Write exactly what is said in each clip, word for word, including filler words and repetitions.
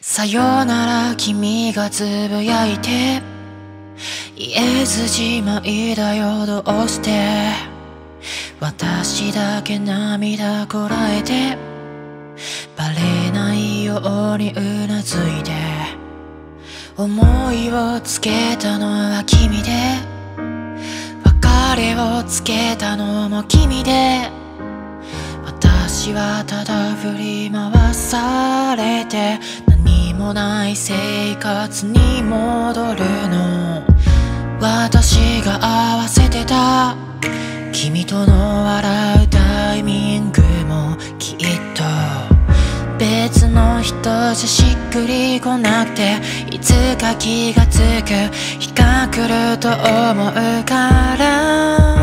さよなら君がつぶやいて、言えずじまいだよどうして。私だけ涙こらえて、バレないようにうなずいて。思いをつけたのは君で、別れをつけたのも君で。私はただ振り回されて、何もない生活に戻るの。私が合わせてた君との笑うタイミングもきっと別の人じゃしっくりこなくて、いつか気がつく日が来ると思うから。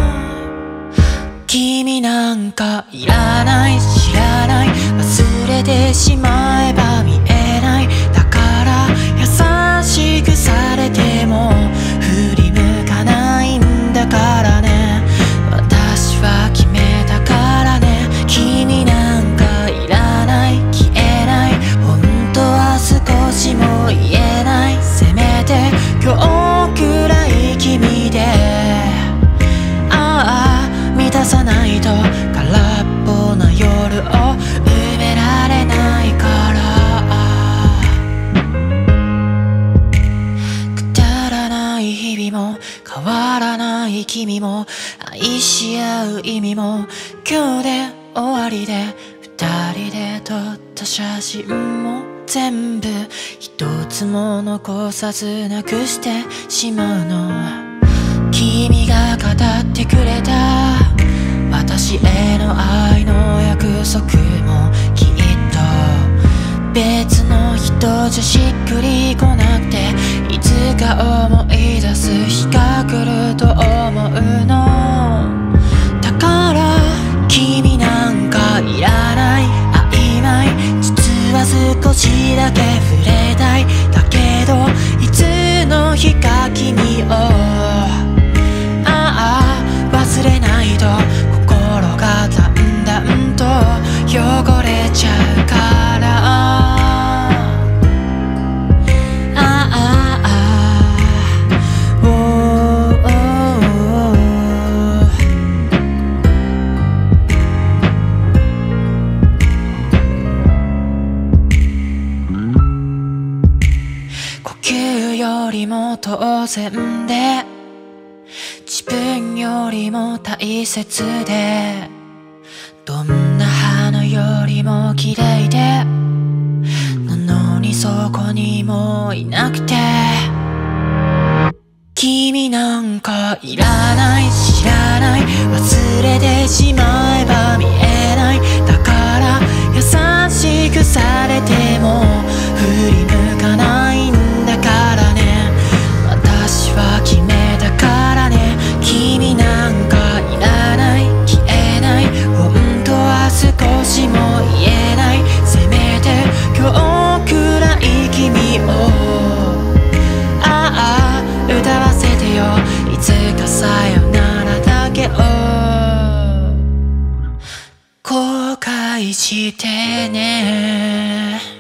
君なんかいらない知らない、忘れてしまえば見えない。だから優しくされても振り向かないんだからね。私は決めたからね。君なんかいらない消えない、本当は少しも言えない。せめて今日くらい君で満たさないと空っぽな夜を埋められないから。くだらない日々も変わらない君も、愛し合う意味も今日で終わりで。二人で撮った写真も全部一つも残さずなくしてしまうの。君が語ってくれた私への愛の約束もきっと別の人じゃしっくりこなくて、いつか思い出す日が来ると思うの。だから君なんかいらない曖昧、実は少しだけ触れたい。だけどいつの日か君を忘れないと心がだんだんと汚れちゃうから。あああおお呼吸よりも当然で、自分よりも大切で、どんな花よりも綺麗で、なのにそこにもいなくて。君なんかいらない知らない、忘れてしまえば見えない。だから優しくされても振り向かないんだからね。私は決めたからね。君なんかいらない消えない、本当は少しも言えない。せめて今日くらい君をああ歌わせてよ。いつかさよならだけを後悔してね。